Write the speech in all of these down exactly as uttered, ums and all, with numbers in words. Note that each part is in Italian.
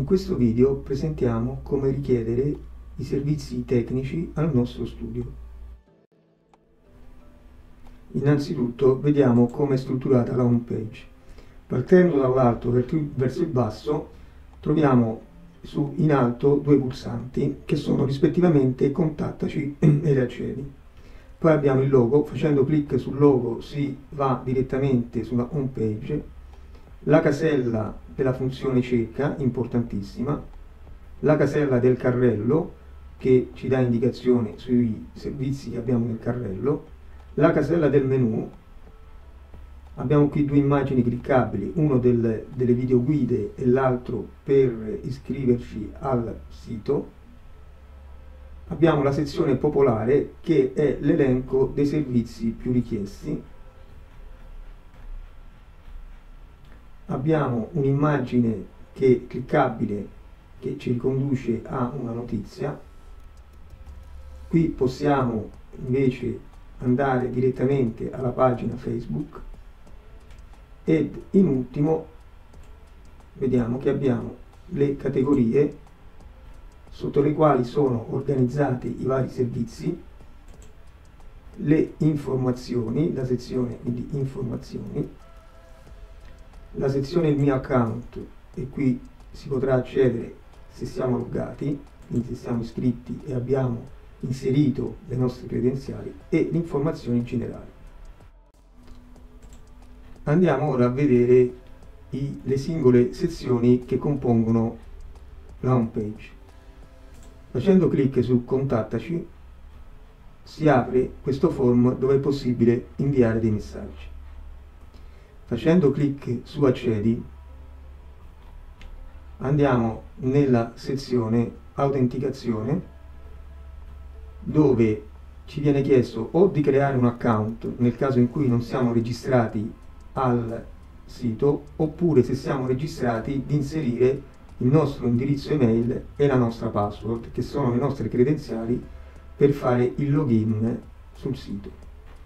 questo video presentiamo come richiedere i servizi tecnici al nostro studio. Innanzitutto vediamo come è strutturata la home page. Partendo dall'alto verso il basso troviamo su in alto due pulsanti che sono rispettivamente contattaci ed accedi. Poi abbiamo il logo, facendo clic sul logo si va direttamente sulla home page. La casella della funzione cerca, importantissima, la casella del carrello che ci dà indicazione sui servizi che abbiamo nel carrello, la casella del menu. Abbiamo qui due immagini cliccabili, uno del, delle videoguide e l'altro per iscriverci al sito. Abbiamo la sezione popolare che è l'elenco dei servizi più richiesti. Abbiamo un'immagine che è cliccabile che ci riconduce a una notizia. Qui possiamo invece andare direttamente alla pagina Facebook ed in ultimo vediamo che abbiamo le categorie sotto le quali sono organizzati i vari servizi, le informazioni, la sezione di informazioni, la sezione il mio account, e qui si potrà accedere se siamo loggati, quindi se siamo iscritti e abbiamo inserito le nostre credenziali, e le informazioni generali. Andiamo ora a vedere i, le singole sezioni che compongono la home page. Facendo clic su contattaci si apre questo form dove è possibile inviare dei messaggi. Facendo clic su accedi andiamo nella sezione autenticazione, dove ci viene chiesto o di creare un account nel caso in cui non siamo registrati al sito, oppure se siamo registrati di inserire il nostro indirizzo email e la nostra password, che sono le nostre credenziali per fare il login sul sito.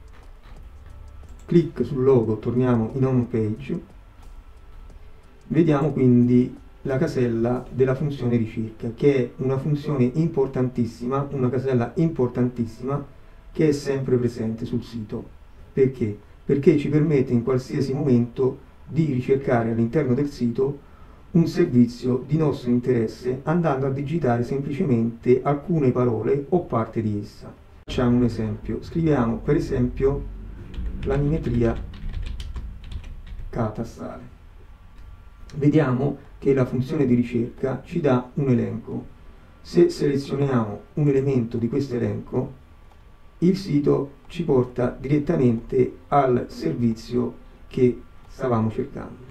Clic sul logo, torniamo in home page, vediamo quindi la casella della funzione ricerca, che è una funzione importantissima, una casella importantissima che è sempre presente sul sito. Perché? Perché ci permette in qualsiasi momento di ricercare all'interno del sito un servizio di nostro interesse andando a digitare semplicemente alcune parole o parte di essa. Facciamo un esempio, scriviamo per esempio planimetria catastale. Vediamo che la funzione di ricerca ci dà un elenco. Se selezioniamo un elemento di questo elenco, il sito ci porta direttamente al servizio che stavamo cercando.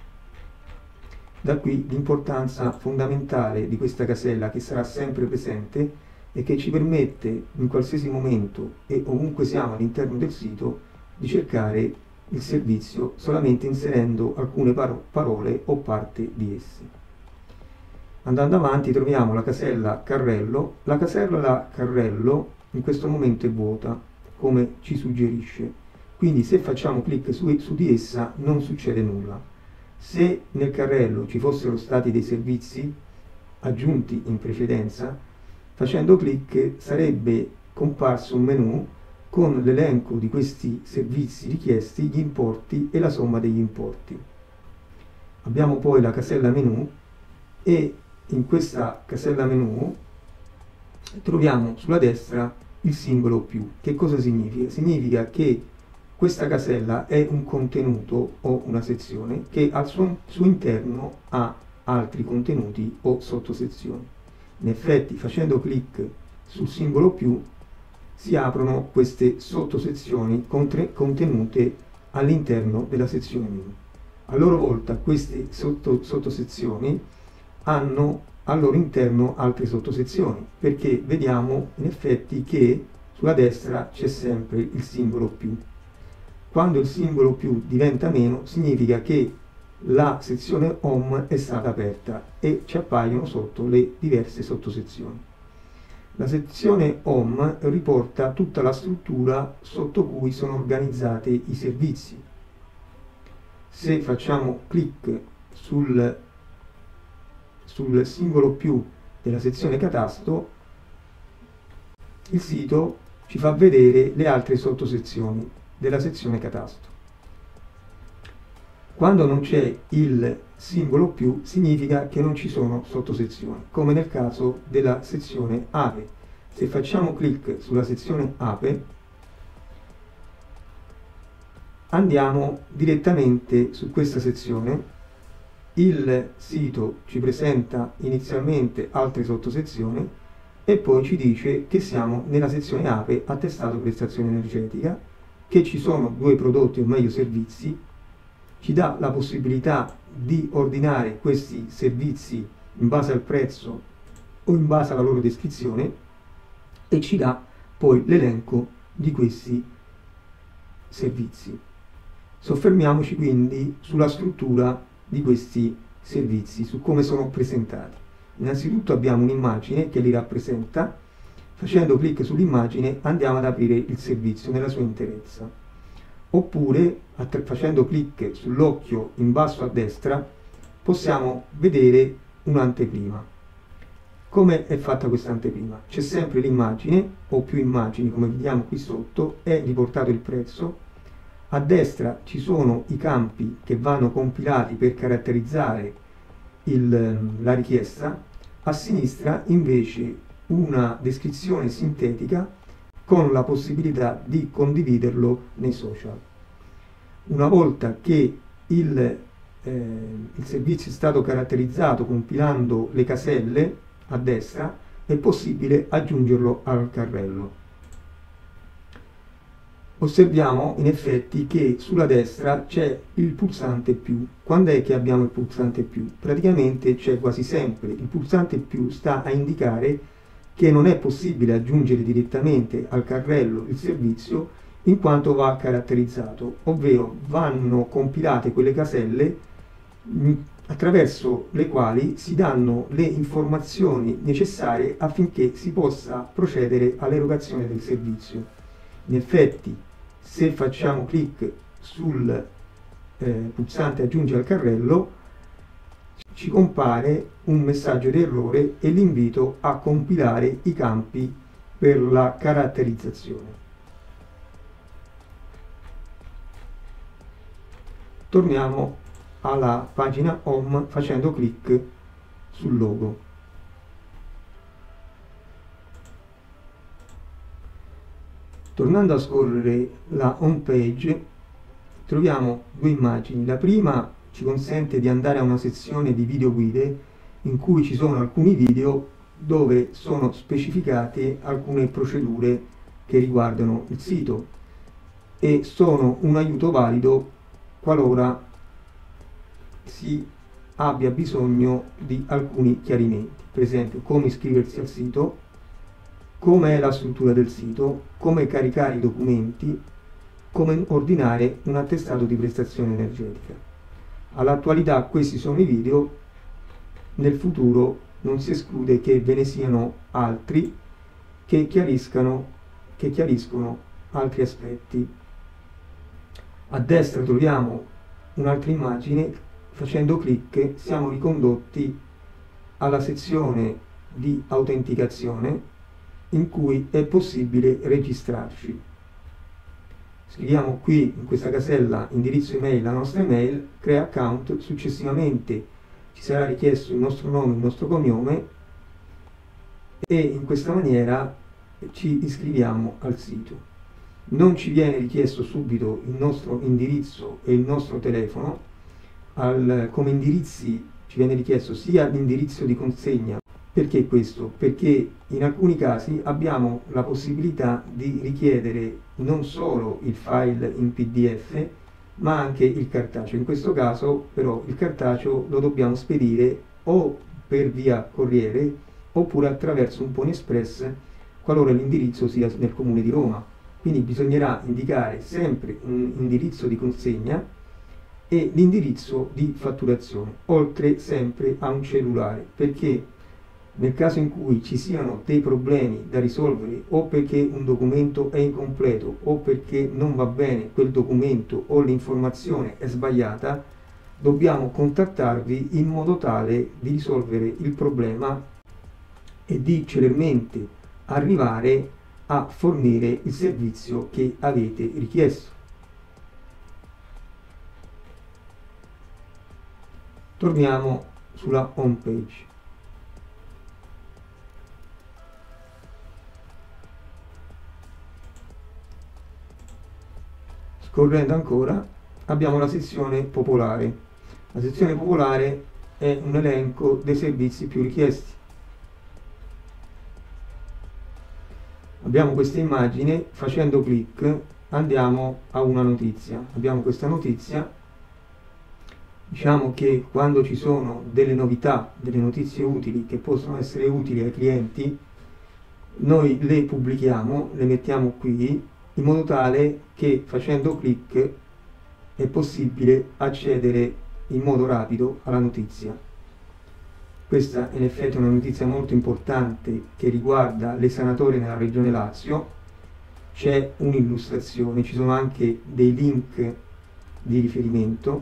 Da qui l'importanza fondamentale di questa casella, che sarà sempre presente e che ci permette in qualsiasi momento e ovunque siamo all'interno del sito di cercare il servizio solamente inserendo alcune paro parole o parte di esse. Andando avanti troviamo la casella carrello. La casella carrello in questo momento è vuota, come ci suggerisce, quindi se facciamo clic su, su di essa non succede nulla. Se nel carrello ci fossero stati dei servizi aggiunti in precedenza, facendo clic sarebbe comparso un menu con l'elenco di questi servizi richiesti, gli importi e la somma degli importi. Abbiamo poi la casella menu e in questa casella menu troviamo sulla destra il simbolo più. Che cosa significa? Significa che questa casella è un contenuto o una sezione che al suo, suo interno ha altri contenuti o sottosezioni. In effetti, facendo clic sul simbolo più si aprono queste sottosezioni contenute all'interno della sezione menu. A loro volta queste sotto, sottosezioni hanno al loro interno altre sottosezioni, perché vediamo in effetti che sulla destra c'è sempre il simbolo più. Quando il simbolo più diventa meno significa che la sezione home è stata aperta e ci appaiono sotto le diverse sottosezioni. La sezione home riporta tutta la struttura sotto cui sono organizzati i servizi. Se facciamo clic sul sul singolo più della sezione catasto, il sito ci fa vedere le altre sottosezioni della sezione catasto. Quando non c'è il simbolo più significa che non ci sono sottosezioni, come nel caso della sezione Ape. Se facciamo clic sulla sezione Ape, andiamo direttamente su questa sezione. Il sito ci presenta inizialmente altre sottosezioni e poi ci dice che siamo nella sezione Ape, attestato prestazione energetica, che ci sono due prodotti o meglio servizi, ci dà la possibilità di ordinare questi servizi in base al prezzo o in base alla loro descrizione e ci dà poi l'elenco di questi servizi. Soffermiamoci quindi sulla struttura di questi servizi, su come sono presentati. Innanzitutto abbiamo un'immagine che li rappresenta. Facendo clic sull'immagine andiamo ad aprire il servizio nella sua interezza, oppure facendo clic sull'occhio in basso a destra possiamo vedere un'anteprima. Come è fatta questa anteprima? C'è sempre l'immagine o più immagini, come vediamo qui sotto, è riportato il prezzo. A destra ci sono i campi che vanno compilati per caratterizzare il, la richiesta, a sinistra invece una descrizione sintetica con la possibilità di condividerlo nei social. Una volta che il, eh, il servizio è stato caratterizzato compilando le caselle a destra, è possibile aggiungerlo al carrello. Osserviamo in effetti che sulla destra c'è il pulsante più. Quando è che abbiamo il pulsante più? Praticamente c'è quasi sempre. Il pulsante più sta a indicare che non è possibile aggiungere direttamente al carrello il servizio in quanto va caratterizzato, ovvero vanno compilate quelle caselle mh, attraverso le quali si danno le informazioni necessarie affinché si possa procedere all'erogazione del servizio. In effetti, se facciamo clic sul eh, pulsante aggiungi al carrello, ci compare un messaggio di errore e l'invito a compilare i campi per la caratterizzazione. Torniamo alla pagina Home facendo clic sul logo. Tornando a scorrere la home page, troviamo due immagini. La prima ci consente di andare a una sezione di video guide in cui ci sono alcuni video dove sono specificate alcune procedure che riguardano il sito e sono un aiuto valido qualora si abbia bisogno di alcuni chiarimenti, per esempio come iscriversi al sito, come è la struttura del sito, come caricare i documenti, come ordinare un attestato di prestazione energetica. All'attualità questi sono i video, nel futuro non si esclude che ve ne siano altri che chiariscano, che chiariscono altri aspetti. A destra troviamo un'altra immagine, facendo clic siamo ricondotti alla sezione di autenticazione in cui è possibile registrarci. Scriviamo qui in questa casella indirizzo email la nostra email, crea account, successivamente ci sarà richiesto il nostro nome, il nostro cognome e in questa maniera ci iscriviamo al sito. Non ci viene richiesto subito il nostro indirizzo e il nostro telefono, al, come indirizzi ci viene richiesto sia l'indirizzo di consegna. Perché questo? Perché in alcuni casi abbiamo la possibilità di richiedere non solo il file in P D F ma anche il cartaceo. In questo caso però il cartaceo lo dobbiamo spedire o per via corriere oppure attraverso un Pony Express qualora l'indirizzo sia nel comune di Roma. Quindi bisognerà indicare sempre un indirizzo di consegna e l'indirizzo di fatturazione, oltre sempre a un cellulare, perché nel caso in cui ci siano dei problemi da risolvere o perché un documento è incompleto o perché non va bene quel documento o l'informazione è sbagliata, dobbiamo contattarvi in modo tale di risolvere il problema e di celermente arrivare a fornire il servizio che avete richiesto. Torniamo sulla home page. Scorrendo ancora abbiamo la sezione popolare. La sezione popolare è un elenco dei servizi più richiesti. Abbiamo questa immagine, facendo clic andiamo a una notizia. Abbiamo questa notizia, diciamo che quando ci sono delle novità, delle notizie utili che possono essere utili ai clienti, noi le pubblichiamo, le mettiamo qui, in modo tale che facendo clic è possibile accedere in modo rapido alla notizia. Questa è in effetti una notizia molto importante che riguarda le sanatorie nella regione Lazio. C'è un'illustrazione, ci sono anche dei link di riferimento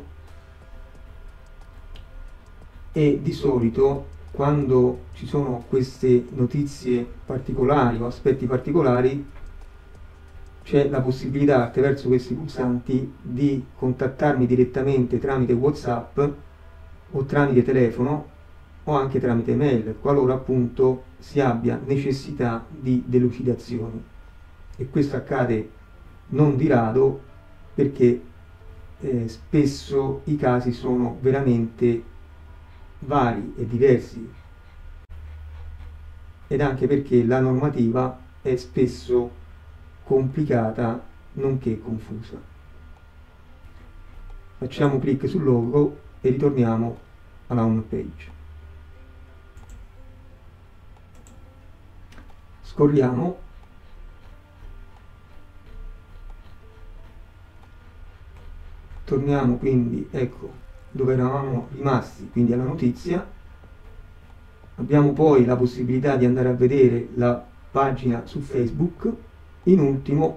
e di solito quando ci sono queste notizie particolari o aspetti particolari c'è la possibilità attraverso questi pulsanti di contattarmi direttamente tramite WhatsApp o tramite telefono o anche tramite mail, qualora appunto si abbia necessità di delucidazioni. E questo accade non di rado perché eh, spesso i casi sono veramente vari e diversi, ed anche perché la normativa è spesso complicata nonché confusa. Facciamo clic sul logo e ritorniamo alla home page. Scorriamo torniamo quindi, ecco, dove eravamo rimasti, quindi alla notizia. Abbiamo poi la possibilità di andare a vedere la pagina su Facebook. In ultimo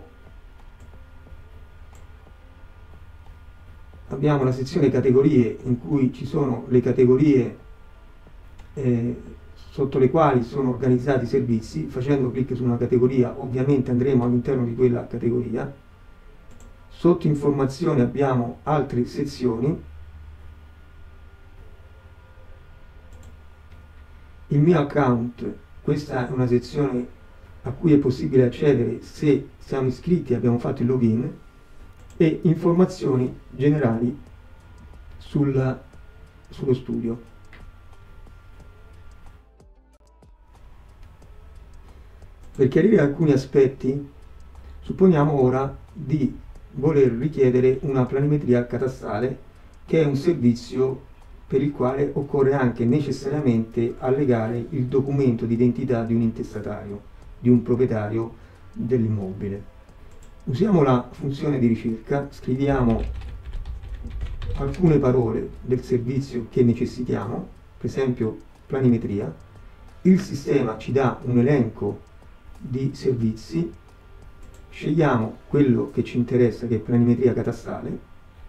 abbiamo la sezione categorie, in cui ci sono le categorie eh, sotto le quali sono organizzati i servizi. Facendo clic su una categoria ovviamente andremo all'interno di quella categoria. Sotto informazioni abbiamo altre sezioni. Il mio account, questa è una sezione a cui è possibile accedere se siamo iscritti e abbiamo fatto il login, e informazioni generali sul, sullo studio. Per chiarire alcuni aspetti, supponiamo ora di voler richiedere una planimetria catastale, che è un servizio per il quale occorre anche necessariamente allegare il documento di identità di un intestatario, di un proprietario dell'immobile. Usiamo la funzione di ricerca, scriviamo alcune parole del servizio che necessitiamo, per esempio planimetria. Il sistema ci dà un elenco di servizi, scegliamo quello che ci interessa, che è planimetria catastale,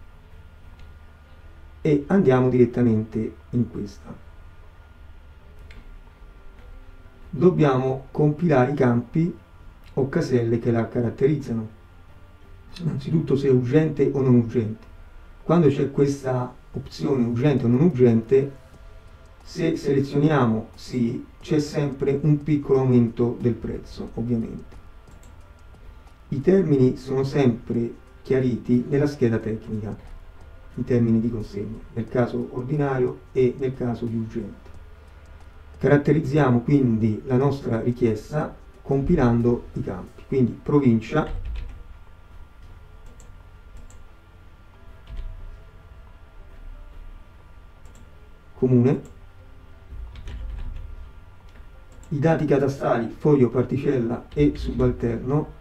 e andiamo direttamente in questa. Dobbiamo compilare i campi o caselle che la caratterizzano. Innanzitutto se è urgente o non urgente. Quando c'è questa opzione urgente o non urgente, se selezioniamo sì, c'è sempre un piccolo aumento del prezzo, ovviamente. I termini sono sempre chiariti nella scheda tecnica, i termini di consegna, nel caso ordinario e nel caso di urgente. Caratterizziamo quindi la nostra richiesta compilando i campi, quindi provincia, comune, i dati catastali, foglio, particella e subalterno,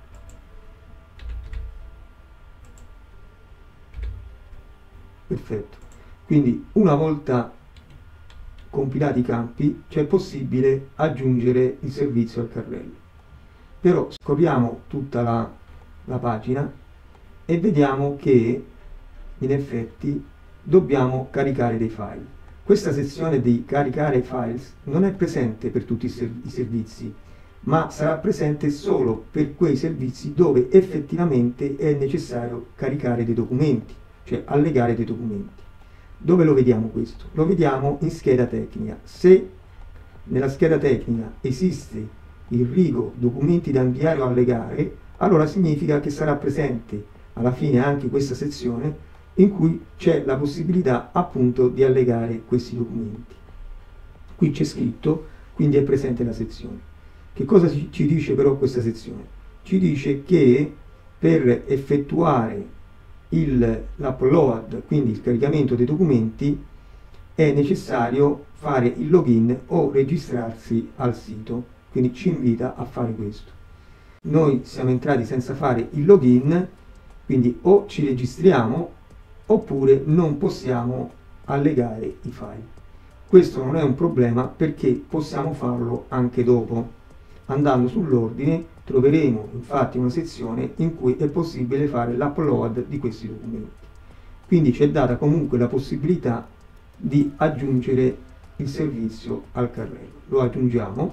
perfetto. Quindi una volta compilati i campi c'è possibile aggiungere il servizio al carrello. Però scorriamo tutta la, la pagina e vediamo che in effetti dobbiamo caricare dei file. Questa sezione di caricare files non è presente per tutti i, serv i servizi, ma sarà presente solo per quei servizi dove effettivamente è necessario caricare dei documenti, cioè allegare dei documenti. Dove lo vediamo questo? Lo vediamo in scheda tecnica. Se nella scheda tecnica esiste il rigo documenti da inviare o allegare, allora significa che sarà presente alla fine anche questa sezione in cui c'è la possibilità appunto di allegare questi documenti. Qui c'è scritto, quindi è presente la sezione. Che cosa ci dice però questa sezione? Ci dice che per effettuare l'upload, quindi il caricamento dei documenti, è necessario fare il login o registrarsi al sito, quindi ci invita a fare questo. Noi siamo entrati senza fare il login, quindi o ci registriamo oppure non possiamo allegare i file. Questo non è un problema perché possiamo farlo anche dopo. Andando sull'ordine troveremo infatti una sezione in cui è possibile fare l'upload di questi documenti. Quindi ci è data comunque la possibilità di aggiungere il servizio al carrello. Lo aggiungiamo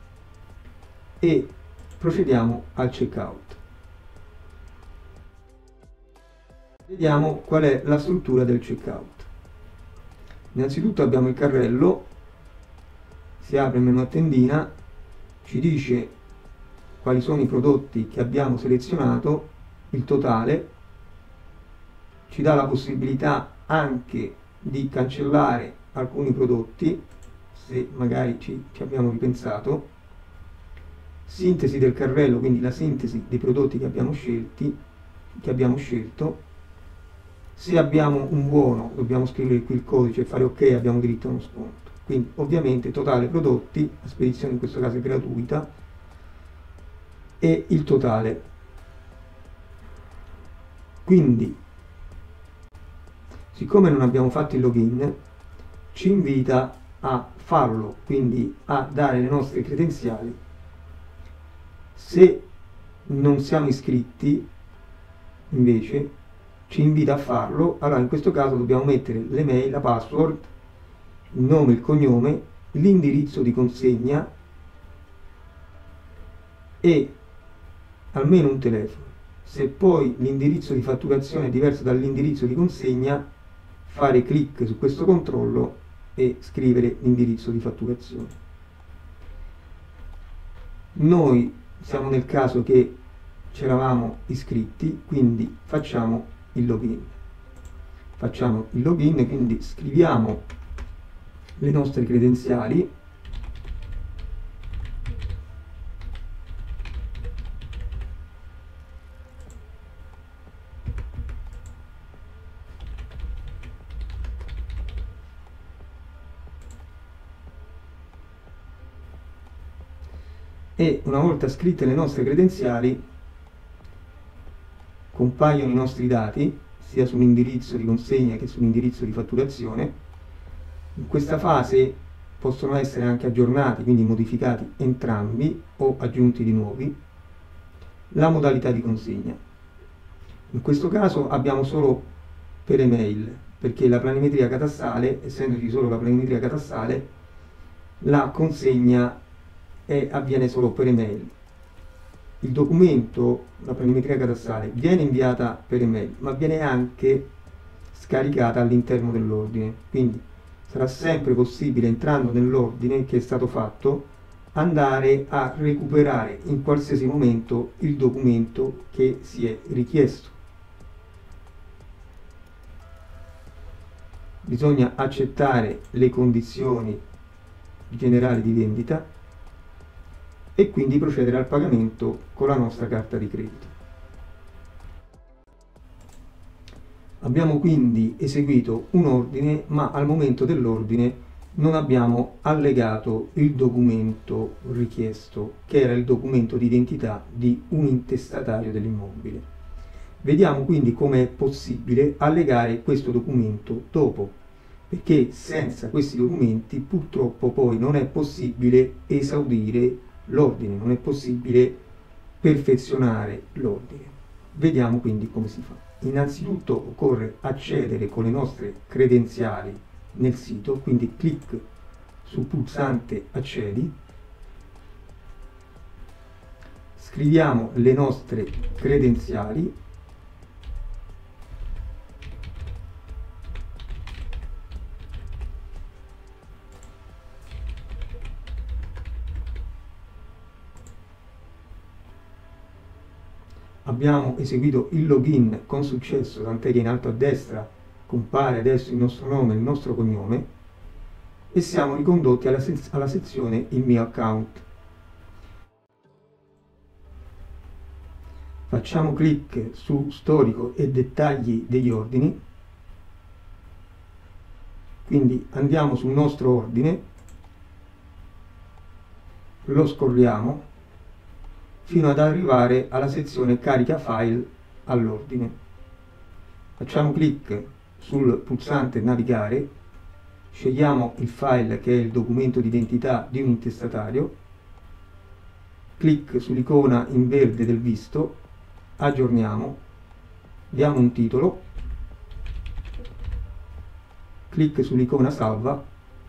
e procediamo al checkout. Vediamo qual è la struttura del checkout. Innanzitutto abbiamo il carrello, si apre il menu a tendina, ci dice quali sono i prodotti che abbiamo selezionato, il totale, ci dà la possibilità anche di cancellare alcuni prodotti se magari ci, ci abbiamo ripensato, sintesi del carrello, quindi la sintesi dei prodotti che abbiamo scelti, che abbiamo scelto. Se abbiamo un buono dobbiamo scrivere qui il codice e fare ok, abbiamo diritto a uno sconto. Quindi ovviamente totale prodotti, la spedizione in questo caso è gratuita, e il totale. Quindi, siccome non abbiamo fatto il login, ci invita a farlo, quindi a dare le nostre credenziali. Se non siamo iscritti, invece, ci invita a farlo. Allora in questo caso dobbiamo mettere l'email, la password, il nome, il cognome, l'indirizzo di consegna e almeno un telefono. Se poi l'indirizzo di fatturazione è diverso dall'indirizzo di consegna, fare clic su questo controllo e scrivere l'indirizzo di fatturazione. Noi siamo nel caso che ci eravamo iscritti, quindi facciamo il login. Facciamo il login, quindi scriviamo le nostre credenziali, e una volta scritte le nostre credenziali compaiono i nostri dati sia sull'indirizzo di consegna che sull'indirizzo di fatturazione. In questa fase possono essere anche aggiornati, quindi modificati entrambi o aggiunti di nuovi. La modalità di consegna. In questo caso abbiamo solo per email, perché la planimetria catastale, essendoci solo la planimetria catastale, la consegna è, avviene solo per email. Il documento, la planimetria catastale, viene inviata per email, ma viene anche scaricata all'interno dell'ordine. Quindi sarà sempre possibile, entrando nell'ordine che è stato fatto, andare a recuperare in qualsiasi momento il documento che si è richiesto. Bisogna accettare le condizioni generali di vendita e quindi procedere al pagamento con la nostra carta di credito. Abbiamo quindi eseguito un ordine, ma al momento dell'ordine non abbiamo allegato il documento richiesto, che era il documento di identità di un intestatario dell'immobile. Vediamo quindi come è possibile allegare questo documento dopo, perché senza questi documenti purtroppo poi non è possibile esaudire l'ordine, non è possibile perfezionare l'ordine. Vediamo quindi come si fa. innanzitutto occorre accedere con le nostre credenziali nel sito, quindi clic sul pulsante accedi, scriviamo le nostre credenziali, abbiamo eseguito il login con successo, tant'è che in alto a destra compare adesso il nostro nome e il nostro cognome, e siamo ricondotti alla, se alla sezione il mio account. Facciamo clic su storico e dettagli degli ordini, quindi andiamo sul nostro ordine, lo scorriamo fino ad arrivare alla sezione carica file all'ordine. Facciamo clic sul pulsante navigare, scegliamo il file che è il documento di identità di un intestatario, clic sull'icona in verde del visto, aggiorniamo, diamo un titolo, clic sull'icona salva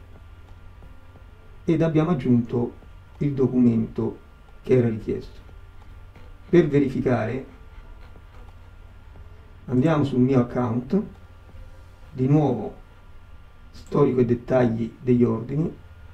ed abbiamo aggiunto il documento che era richiesto. Per verificare andiamo sul mio account, di nuovo storico e dettagli degli ordini,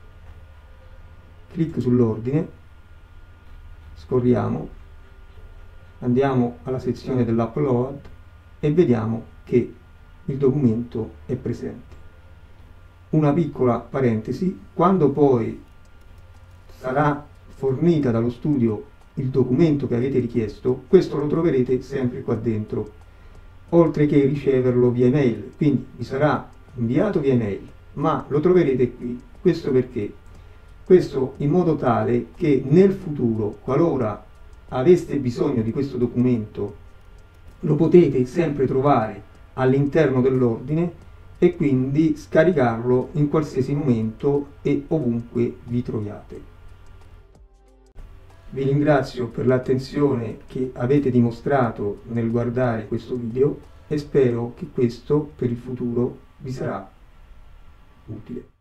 clic sull'ordine, scorriamo, andiamo alla sezione dell'upload e vediamo che il documento è presente. Una piccola parentesi: quando poi sarà fornita dallo studio il documento che avete richiesto, questo lo troverete sempre qua dentro, oltre che riceverlo via email, quindi vi sarà inviato via email, ma lo troverete qui. Questo perché? Questo in modo tale che nel futuro, qualora aveste bisogno di questo documento, lo potete sempre trovare all'interno dell'ordine e quindi scaricarlo in qualsiasi momento e ovunque vi troviate. Vi ringrazio per l'attenzione che avete dimostrato nel guardare questo video e spero che questo per il futuro vi sarà utile.